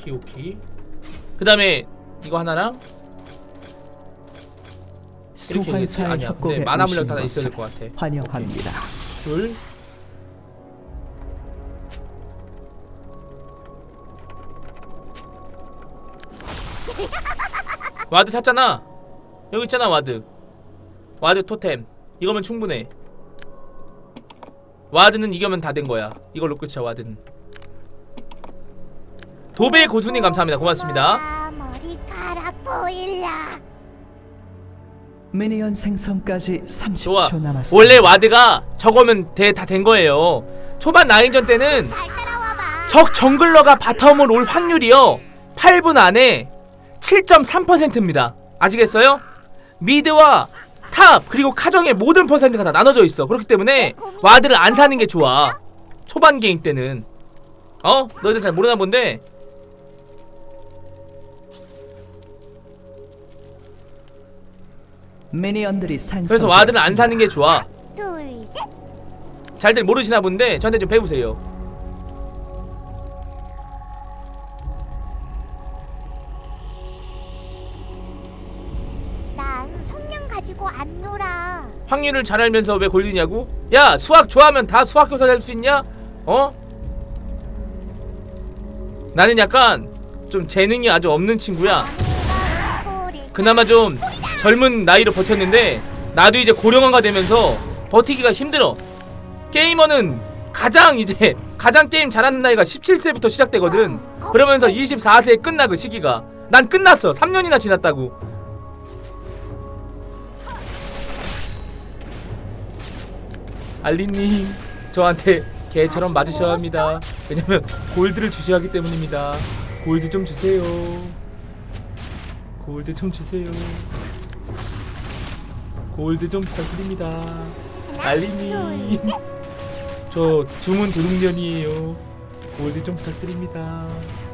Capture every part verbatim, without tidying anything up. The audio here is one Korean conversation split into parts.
오케이 오케이. 그 다음에 이거 하나랑 소환사의 협곡에 만화 물량 오신 다 있어야 것을 될 것 같아. 환영합니다. 둘. 와드 샀잖아. 여기 있잖아 와드. 와드 토템. 이거면 충분해. 와드는 이겨면 다 된 거야. 이걸로 끝이야 와드는. 도배 고수님 감사합니다. 고맙습니다. 머리카락 보일라. 미니언 생성까지 삼십 좋아. 초 남았습니다. 원래 와드가 저거면 다 된 거예요. 초반 라인전 때는 잘 따라와봐. 적 정글러가 바텀을 올 확률이요 팔 분 안에 칠 점 삼 퍼센트입니다 아시겠어요? 미드와 탑 그리고 카정의 모든 퍼센트가 다 나눠져 있어. 그렇기 때문에 와드를 안 사는 게 좋아. 초반 게임 때는. 어? 너희들 잘 모르나 본데. 미니언들이 생성. 그래서 와드는 안 사는 게 좋아. 둘, 셋. 잘들 모르시나 본데 저한테 좀 배우세요. 난 성냥 가지고 안 놀아. 확률을 잘 알면서 왜 골리냐고? 야 수학 좋아하면 다 수학교사 될 수 있냐? 어? 나는 약간 좀 재능이 아주 없는 친구야. 그나마 좀 젊은 나이로 버텼는데 나도 이제 고령화가 되면서 버티기가 힘들어. 게이머는 가장 이제 가장 게임 잘하는 나이가 십칠 세부터 시작되거든. 그러면서 이십사 세에 끝나 그 시기가. 난 끝났어. 삼 년이나 지났다고. 알리님 저한테 개처럼 맞으셔야 합니다. 왜냐면 골드를 주셔야 하기 때문입니다. 골드 좀 주세요. 골드 좀 주세요. 골드 좀 부탁드립니다. 알리님 저 주문 도둑년이에요. 골드 좀 부탁드립니다.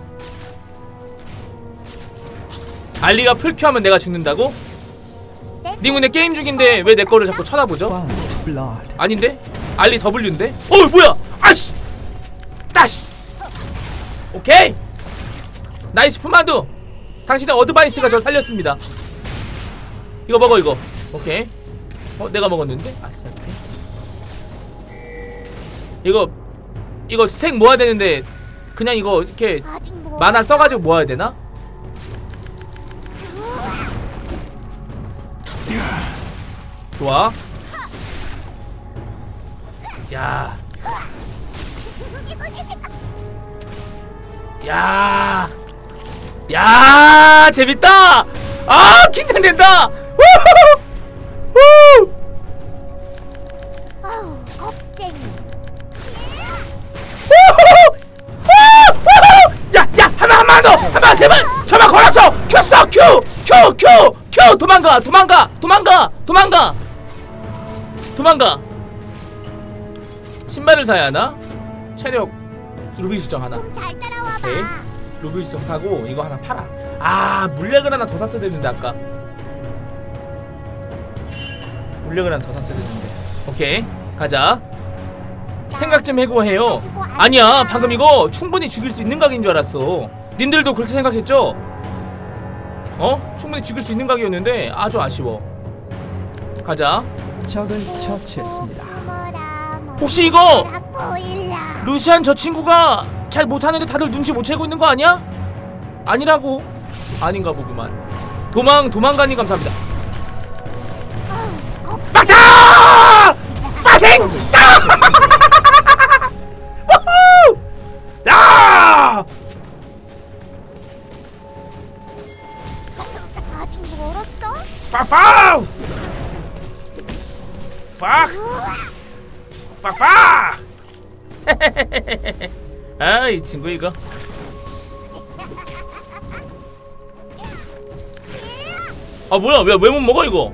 알리가 풀큐하면 내가 죽는다고? 니 근데 게임 중인데 왜 내 거를 자꾸 쳐다보죠? 아닌데? 알리 W인데? 어 뭐야! 아씨! 따시! 오케이! 나이스 푸만두! 당신의 어드바이스가 저를 살렸습니다. 이거 먹어 이거. 오케이. 어 내가 먹었는데? 아싸. 이거 이거 스택 모아야 되는데 그냥 이거 이렇게 만화 써가지고 모아야 되나? 좋아. 야. 야. 야, 재밌다. 아, 긴장된다. 우후. 후. 아우, 겁쟁이. 야, 야, 한번 한번 더. 한번 제발. 저만 걸었어. 큐 써. 큐. 큐, 큐. 큐. 도망가. 도망가. 도망가. 도망가. 도망가. 신발을 사야 하나? 체력 루비 수정 하나. 잘 따라와봐. 오케이. 루비 수정 사고 이거 하나 팔아. 아 물약을 하나 더 샀어야 됐는데 아까. 물약을 하나 더 샀어야 됐는데. 오케이 가자. 생각 좀 해고 해요. 아니야 방금 이거 충분히 죽일 수 있는 각인 줄 알았어. 님들도 그렇게 생각했죠? 어? 충분히 죽일 수 있는 각이었는데 아주 아쉬워. 가자. 적을 처치했습니다. 혹시 이거 루시안 저 친구가 잘 못하는데 다들 눈치 못 채고 있는 거 아니야? 아니라고. 아닌가 보구만. 도망 도망가니 감사합니다. 막타! 파생! 야! 아직 멀었어? 파파우! 팍! 팍팍! 아, 이 친구 이거. 아 뭐야 왜 왜 못 먹어 이거?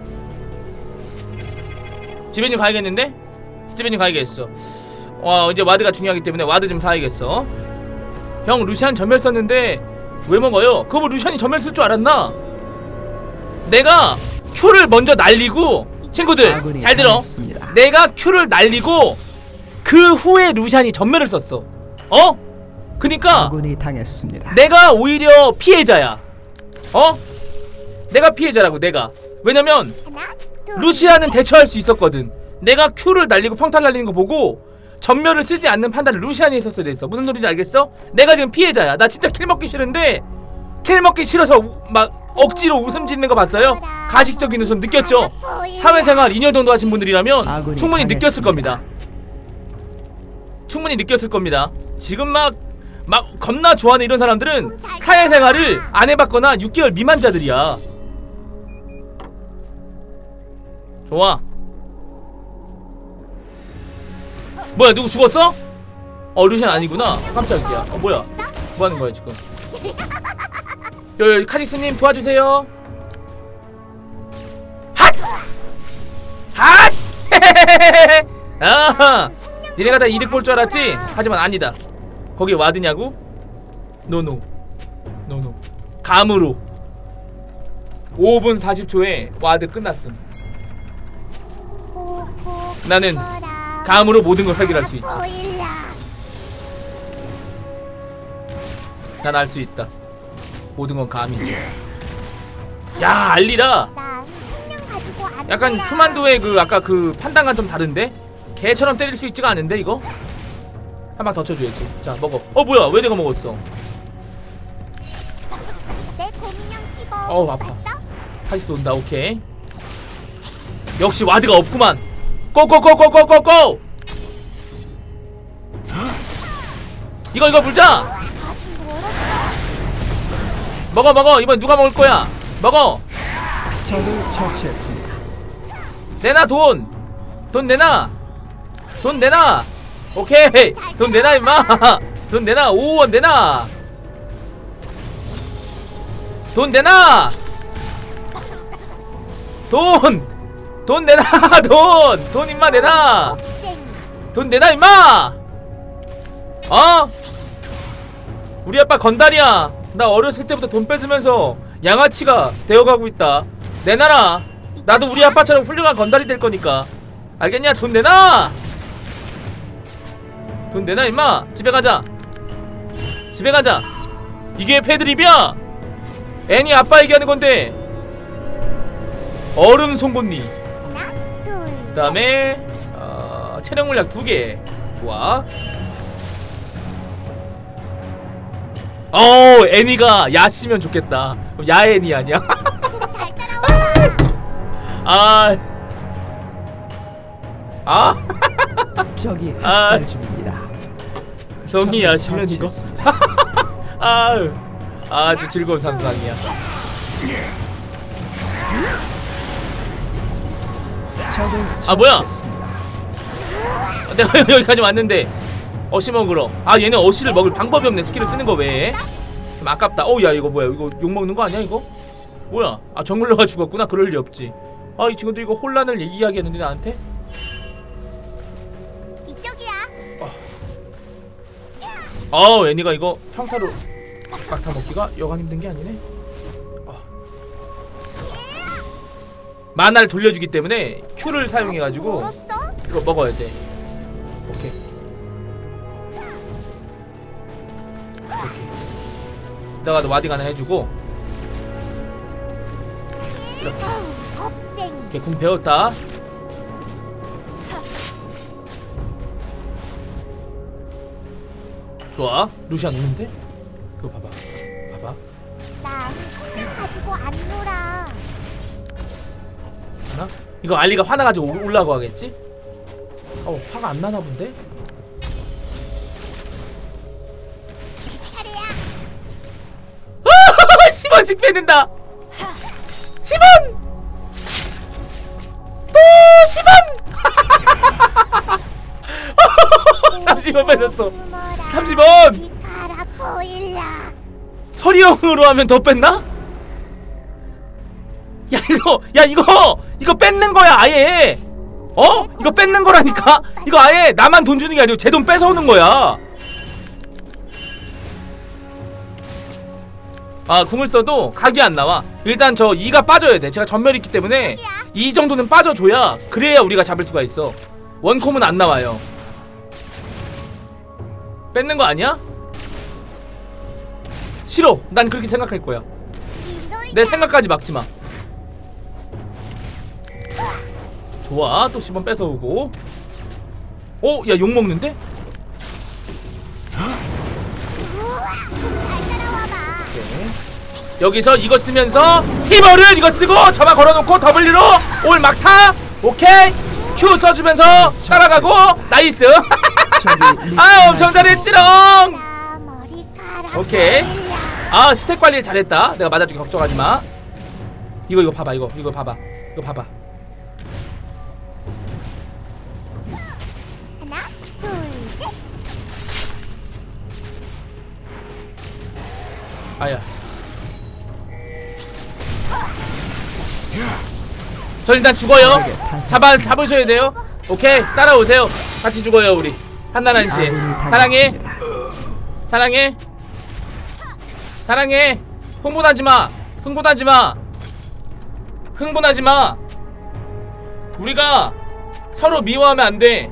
지배님 가야겠는데? 지배님 가야겠어. 와 이제 와드가 중요하기 때문에 와드 좀 사야겠어. 형 루시안 전멸 썼는데 왜 먹어요? 그거 뭐 루시안이 전멸 쓸 줄 알았나? 내가 Q를 먼저 날리고 친구들 잘 들어. 내가 Q를 날리고 그 후에 루시안이 전멸을 썼어. 어? 그니까 아군이 당했습니다. 내가 오히려 피해자야. 어? 내가 피해자라고. 내가. 왜냐면 하나, 둘, 루시아는 대처할 수 있었거든. 내가 Q를 날리고 평탄 날리는 거 보고 전멸을 쓰지 않는 판단을 루시안이 했었어야 됐어. 무슨 소리인지 알겠어? 내가 지금 피해자야. 나 진짜 킬 먹기 싫은데 킬 먹기 싫어서 우, 막 억지로 웃음 짓는 거 봤어요? 가식적인 웃음 느꼈죠? 사회생활 이 년 정도 하신 분들이라면 충분히 느꼈을 겁니다. 충분히 느꼈을 겁니다. 지금 막 막 겁나 좋아하는 이런 사람들은 사회생활을 안 해봤거나 육 개월 미만자들이야. 좋아. 뭐야, 누구 죽었어? 어, 루시안 아니구나. 깜짝이야. 어, 뭐야, 뭐하는 거야 지금. 여기 카직스님 도와주세요. 핫! 핫! 아하! 니네가 다 이득 볼 줄 알았지? 하지만 아니다. 거기 와드냐고? 노노 노노. 감으로 오 분 사십 초에 와드 끝났음. 나는 감으로 모든 걸 해결할 수 있지. 난 알 수 있다. 모든 건 감이지. 야, 알리라 약간 휴만도의 그 아까 그 판단과 좀 다른데? 개처럼 때릴 수 있지가 않은데 이거? 한 방 더 쳐줘야지. 자, 먹어. 어, 뭐야, 왜 내가 먹었어? 어우, 아파. 카이스 온다. 오케이. 역시 와드가 없구만. 고고고고고고고! 이거 이거 물자. 먹어 먹어. 이번 누가 먹을 거야? 먹어. 적을 처치했습니다. 내놔 돈. 돈 내놔. 돈 내놔. 오케이. 돈 내놔 임마. 돈 내놔. 오억 원 내놔. 돈 내놔. 돈. 돈 내놔. 돈. 돈 임마 내놔. 돈 내놔 임마. 어? 우리 아빠 건달이야. 나 어렸을 때부터 돈 뺏으면서 양아치가 되어가고 있다. 내놔라. 나도 우리 아빠처럼 훌륭한 건달이 될 거니까. 알겠냐? 돈 내놔. 돈 내놔 임마. 집에 가자. 집에 가자. 이게 패드립이야. 애니 아빠 얘기하는 건데. 얼음 송곳니. 그 다음에 어, 체력 물약 두 개. 좋아. 어, 애니가 야시면 좋겠다. 그럼 야애니 아니야? 잘 따라와. 아, 아, 적이 아. 학살 중입니다. 성이 야시면 이거. 처치했습니다. 아유, 아주 즐거운 상상이야. 적을 아, 뭐야? 처치했습니다. 내가 여기까지 왔는데 어시 먹으러. 아, 얘네 어시를 먹을 방법이 없네. 스킬을 쓰는 거 외에. 좀 아깝다. 어우, 야, 이거 뭐야? 이거 욕 먹는 거 아니야 이거? 뭐야? 아, 정글러가 죽었구나. 그럴 리 없지. 아, 이 친구들 이거 혼란을 이야기했는데 나한테? 이쪽이야. 아, 애니가 이거 평타로 막타 먹기가 여간 힘든 게 아니네. 어. 만화를 돌려주기 때문에 Q를 사용해가지고 멀었어? 이거 먹어야 돼. 오케이. 내가 와딩 하나 해주고. 이렇게. 어우, 겁쟁이. 오케이, 궁 배웠다. 좋아. 루시안 오는데? 그거 봐봐. 봐봐. 난 손을 가지고 안 놀아. 하나? 이거 알리가 화나가지고 올- 올라가고 하겠지? 어, 화가 안 나나 본데? 차례야. 십 원씩 뺏는다! 십 원! 또 십 원! 삼십 원 뺏었어. 삼십 원! 가라 보일라. 서리형으로 하면 더 뺐나? 야, 이거, 야, 이거, 이거 뺏는 거야, 아예! 어? 이거 뺏는 거라니까? 이거 아예 나만 돈 주는 게 아니고 제 돈 뺏어오는 거야. 아, 궁을 써도 각이 안 나와. 일단 저 이가 빠져야 돼. 제가 전멸이 있기 때문에 이 정도는 빠져줘야 그래야 우리가 잡을 수가 있어. 원콤은 안 나와요. 뺏는 거 아니야? 싫어. 난 그렇게 생각할 거야. 내 생각까지 막지마. 좋아. 또 십 원 뺏어오고. 어? 야 욕먹는데? 여기서 이거 쓰면서 티머를 이거 쓰고 저만 걸어놓고 W로 올 막타. 오케이. Q 써주면서 따라가고. 나이스. 아 엄청 잘했지롱. 오케이. 아 스택 관리 잘했다. 내가 맞아주기 걱정하지마. 이거 이거 봐봐. 이거 이거 봐봐. 이거 봐봐. 하나, 둘, 셋. 아야. 저 일단 죽어요. 잡아 잡으셔야 돼요. 오케이 따라오세요. 같이 죽어요 우리 한나란 씨. 사랑해. 사랑해. 사랑해. 흥분하지 마. 흥분하지 마. 흥분하지 마. 우리가 서로 미워하면 안 돼.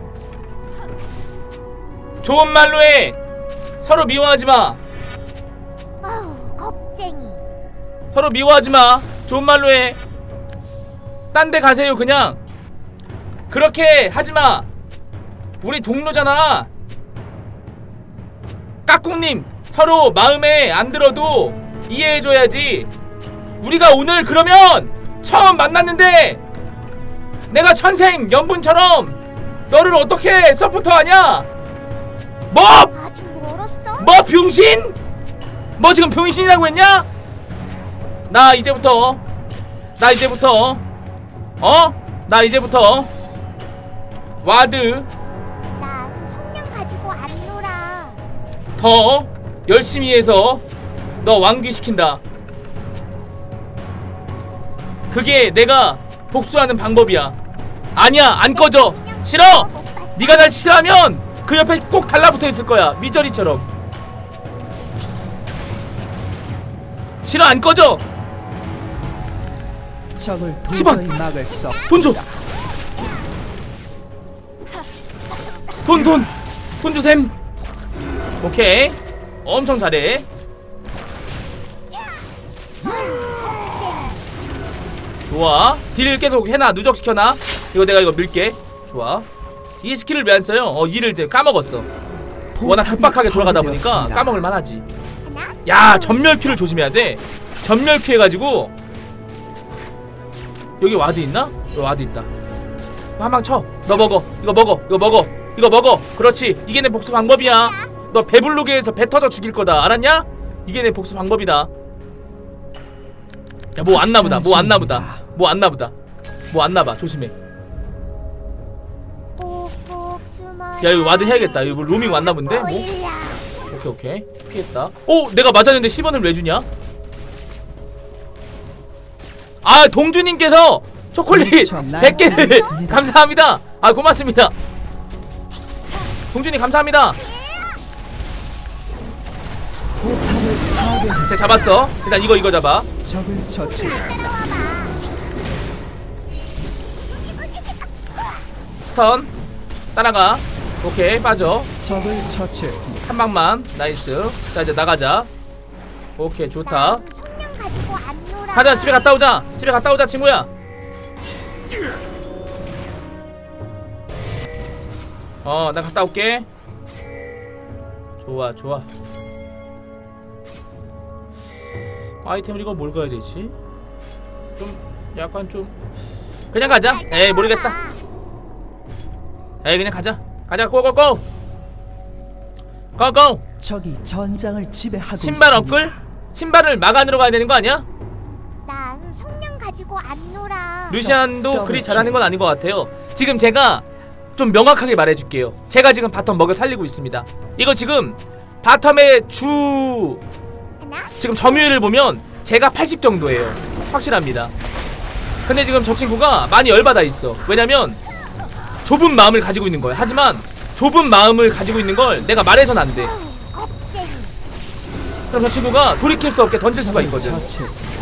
좋은 말로 해. 서로 미워하지 마. 어우, 겁쟁이. 서로 미워하지 마. 좋은 말로 해. 딴 데 가세요 그냥. 그렇게 하지 마. 우리 동료잖아. 까꿍님 서로 마음에 안 들어도 이해해줘야지. 우리가 오늘 그러면 처음 만났는데 내가 천생 연분처럼 너를 어떻게 서포터하냐? 뭐? 아직 멀었어? 뭐 병신? 뭐 지금 병신이라고 했냐? 나 이제부터 나 이제부터 어? 나 이제부터 와드 난 성냥 가지고 안 놀아. 더 열심히 해서 너 완귀시킨다. 그게 내가 복수하는 방법이야. 아니야 안 꺼져. 싫어. 네가 날 싫어하면 그 옆에 꼭 달라붙어 있을 거야. 미저리처럼. 싫어 안 꺼져. 적을 시방! 도저히 막을 수 돈 줘. 없습니다. 돈 돈. 돈 주셈. 오케이. 엄청 잘해. 좋아. 딜 계속 해놔. 누적시켜놔. 이거 내가 이거 밀게. 좋아. 이 스킬을 왜 안 써요? 어 이를 이제 까먹었어. 워낙 급박하게 돌아가다 보니까 까먹을만 하지. 하나, 야 전멸 큐를 조심해야 돼. 전멸 큐 해가지고. 여기 와드 있나? 여기 와드 있다. 한 방 쳐. 너 먹어. 이거 먹어. 이거 먹어. 이거 먹어. 그렇지. 이게 내 복수 방법이야. 너 배불르게 해서 배 터져 죽일 거다. 알았냐? 이게 내 복수 방법이다. 야 뭐 안나보다. 뭐 안나보다. 뭐 안나보다. 뭐 안나봐. 조심해. 꼭꼭 숨어. 야 이거 와드 해야겠다. 이거 뭐 로밍 왔나 본데? 뭐? 오케이 오케이. 피했다. 오 내가 맞았는데 십 원을 왜 주냐? 아 동주님께서 초콜릿 백 개를 감사합니다. 아 고맙습니다. 동주님 감사합니다. 네, 잡았어. 일단 이거 이거 잡아. 적을 처치했습니다. 스턴 따라가. 오케이 빠져. 적을 처치했습니다. 한 방만. 나이스. 자 이제 나가자. 오케이 좋다. 성냥 가지고 안 놀아. 가자 집에 갔다 오자. 집에 갔다 오자 친구야. 어 나 갔다 올게. 좋아 좋아. 아이템을 이거 뭘 가야 되지? 좀 약간 좀 그냥 가자. 에이 모르겠다. 에이 그냥 가자. 가자 고고고. 고고. 적이 전장을 지배하고 신발 있습니다. 업글? 신발을 마간으로 가야 되는 거 아니야? 난 성냥 가지고 안 놀아. 루시안도 그리 잘하는 건 아닌 것 같아요. 지금 제가 좀 명확하게 말해줄게요. 제가 지금 바텀 먹여 살리고 있습니다. 이거 지금 바텀의 주 하나, 지금 점유율을 보면 제가 팔십 정도예요. 확실합니다. 근데 지금 저 친구가 많이 열받아 있어. 왜냐면 좁은 마음을 가지고 있는 거야. 하지만 좁은 마음을 가지고 있는 걸 내가 말해선 안 돼. 겁쟁이. 그럼 저 친구가 돌이킬 수 없게 던질 수가 있거든. 처치했습니다.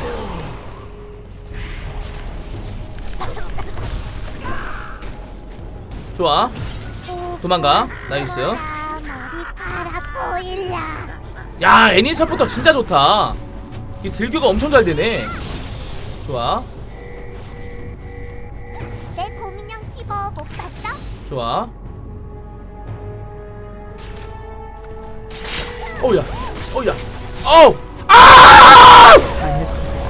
좋아. 도망가. 나이스. 머리카락 보일라. 야 애니 서포터 진짜 좋다. 이 딜교가 엄청 잘 되네. 좋아 내 고민형 티버 못 봤어? 좋아. 어우야 어우야 어우 아! 당했습니다.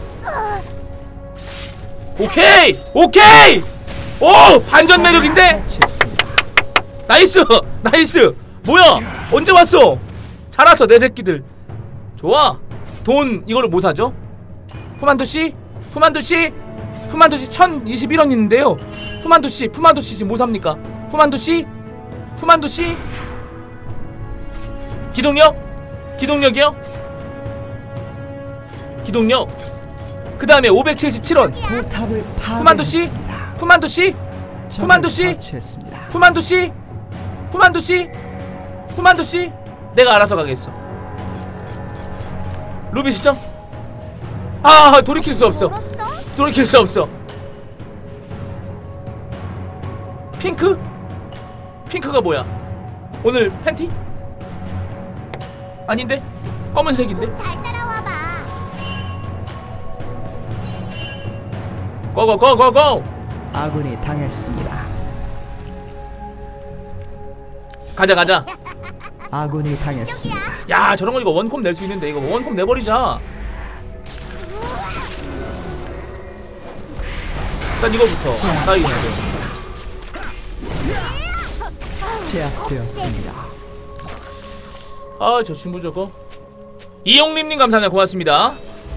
오케이 오케이 오 반전 매력인데. 처치했습니다. 나이스 나이스. 뭐야 언제 왔어? 잘 왔어 내 새끼들. 좋아. 돈 이거를 뭐 사죠? 푸만도씨? 푸만도씨? 푸만도씨 천이십일 원 있는데요. 푸만도씨 푸만도씨 지금 뭐 삽니까? 푸만도씨? 푸만도씨? 기동력? 기동력이요? 기동력 그 다음에 오백칠십칠 원. 포탑을 푸만도씨? 파괴했습니다. 푸만도씨? 푸만도씨? 처치했습니다. 푸만도씨? 푸만도씨? 푸만도씨? 내가 알아서 가겠어. 루비시죠? 아 돌이킬 수 없어. 멀었어? 돌이킬 수 없어. 핑크? 핑크가 뭐야? 오늘 팬티? 아닌데? 검은색인데? 잘 따라와봐. 고고고고고! 아군이 당했습니다. 가자 가자. 아군이 당했습니다. 야 저런거 이거 원콤 낼 수 있는데 이거 원콤 내버리자. 일단 이거부터 따이긴 하죠. 제압되었습니다. 아 저 친구 저거 이용림님 감사합니다. 고맙습니다.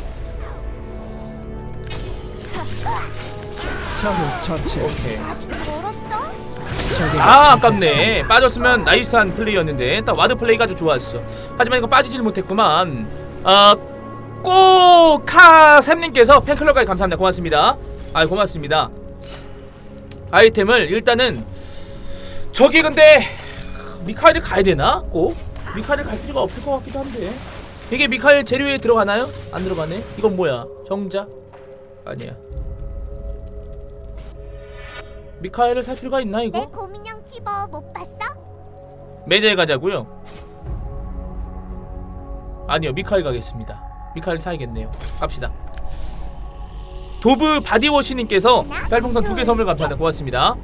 적을 처치했습니다. 오케이. 아직 멀었어? 적에게 아 아깝네. 당했습니다. 빠졌으면 나이스한 플레이였는데 딱 와드 플레이가 아주 좋았어. 하지만 이거 빠지질 못했구만. 아 꼬카샘님께서 팬클럽까지 감사합니다. 고맙습니다. 아 고맙습니다. 아이템을 일단은 저기 근데 미카엘을 가야되나? 꼭? 미카엘을 갈 필요가 없을 것 같기도 한데 이게 미카엘 재료에 들어가나요? 안 들어가네? 이건 뭐야? 정자? 아니야. 미카엘을 살 필요가 있나 내 이거? 고민형 티버 못 봤어? 매제에 가자고요? 아니요 미카엘 가겠습니다. 미카엘 사야겠네요. 갑시다. 도브 바디워시님께서 별풍선 두 개 선물 감사합니다. 고맙습니다.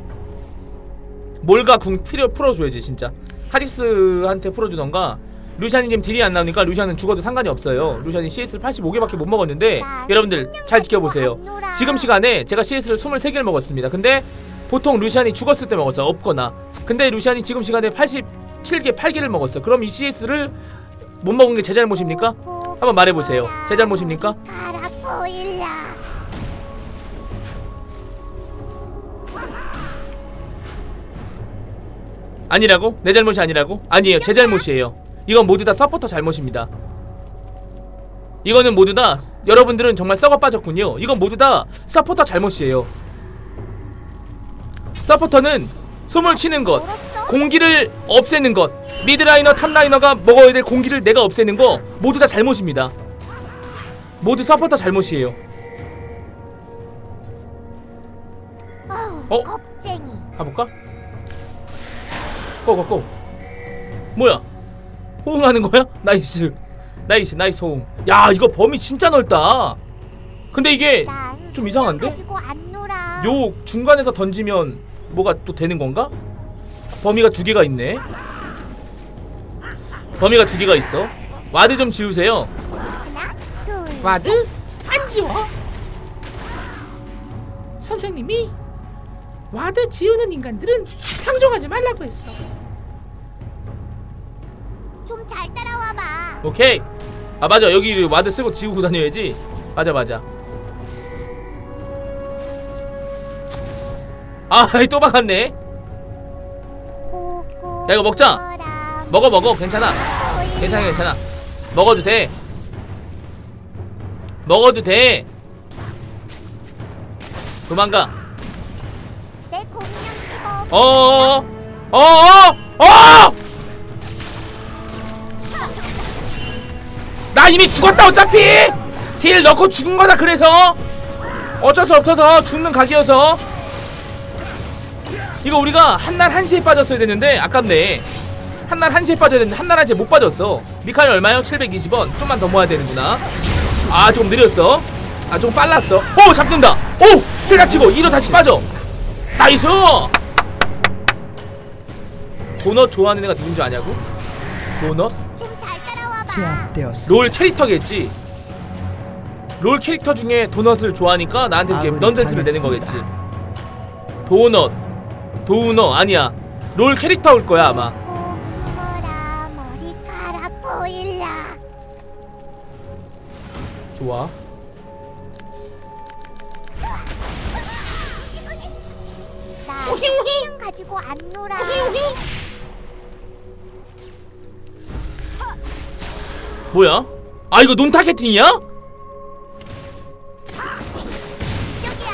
몰가 궁 필요 풀어줘야지 진짜. 카직스한테 풀어주던가. 루시안이 지금 딜이 안 나오니까 루시안은 죽어도 상관이 없어요. 루시안이 씨에스를 팔십오 개밖에 못 먹었는데 여러분들 잘 지켜보세요. 지금 시간에 제가 씨에스를 이십삼 개를 먹었습니다. 근데 보통 루시안이 죽었을 때 먹었어. 없거나. 근데 루시안이 지금 시간에 팔십칠 개, 팔 개를 먹었어. 그럼 이 씨에스를 못 먹은 게 제 잘못입니까? 한번 말해보세요. 제 잘못입니까? 가라 보일라. 아니라고? 내 잘못이 아니라고? 아니에요. 제 잘못이에요. 이건 모두 다 서포터 잘못입니다. 이거는 모두 다 여러분들은 정말 썩어 빠졌군요. 이건 모두 다 서포터 잘못이에요. 서포터는 숨을 쉬는 것, 공기를 없애는 것, 미드라이너, 탑라이너가 먹어야 될 공기를 내가 없애는 거 모두 다 잘못입니다. 모두 서포터 잘못이에요. 어우, 어? 겁쟁이. 가볼까? 고고고. 뭐야? 호응하는 거야? 나이스 나이스 나이스 호응. 야 이거 범위 진짜 넓다. 근데 이게 난 좀 이상한데? 가지고 안 놀아. 요 중간에서 던지면 뭐가 또 되는 건가? 범위가 두 개가 있네. 범위가 두 개가 있어. 와드 좀 지우세요. 하나, 둘, 와드? 안 지워. 선생님이 와드 지우는 인간들은 상종하지 말라고 했어. 좀 잘 따라와봐. 오케이. 아 맞아 여기 와드 쓰고 지우고 다녀야지. 맞아 맞아. 아 또 박았네. 꼬꼬 야, 이거 먹자. 거라. 먹어 먹어 괜찮아. 괜찮아 괜찮아. 먹어도 돼. 먹어도 돼. 도망가. 내 고민형 티버. 어어어 어어어 어! 나 이미 죽었다 어차피. 딜 넣고 죽은 거다. 그래서 어쩔 수 없어서 죽는 각이어서 이거 우리가 한날 한시에 빠졌어야 되는데 아깝네. 한날 한시에 빠져야 되는데 한날 한시에 못 빠졌어. 미카엘 얼마요? 칠백이십 원. 좀만 더 모아야 되는구나. 아 조금 느렸어. 아 조금 빨랐어. 오 잡는다. 오 때려치고 이로 다시 빠져. 나이스. 도넛 좋아하는 애가 누군지 아냐고? 도넛? 좀 잘 따라와봐. 제압되었습니다. 롤 캐릭터겠지. 롤 캐릭터 중에 도넛을 좋아하니까 나한테 이렇게 아군이 넌센스를 내는 당했습니다. 거겠지. 도넛 도우너 아니야. 롤 캐릭터일 거야 아마. 꼭 숨어라. 머리카락 보일라. 좋아. 나 그냥 가지고 안 놀아. 뭐야? 아 이거 논 타겟팅이야? 이쪽이야.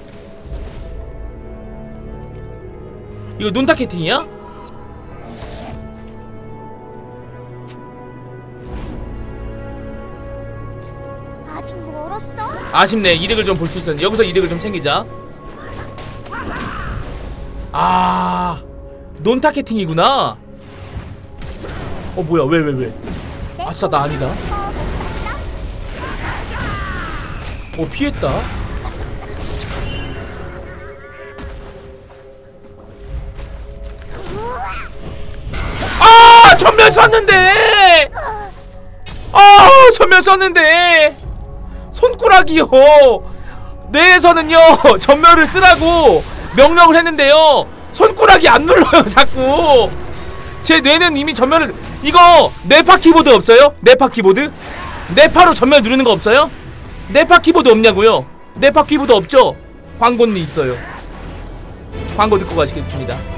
이거 논 타겟팅이야? 아직 멀었어? 아쉽네. 이득을 좀 볼 수 있었는데 여기서 이득을 좀 챙기자. 아 논 타겟팅이구나. 어 뭐야 왜 왜 왜? 아싸 나 아니다. 어 피했다. 아 전면 쐈는데. 아 전면 쐈는데 손가락이요. 뇌에서는요 전면을 쓰라고 명령을 했는데요 손가락이 안 눌러요 자꾸. 제 뇌는 이미 전면을. 이거 네파 키보드 없어요? 네파 키보드? 네파로 전면 누르는 거 없어요? 네파 키보드 없냐고요? 네파 키보드 없죠? 광고는 있어요. 광고 듣고 가시겠습니다.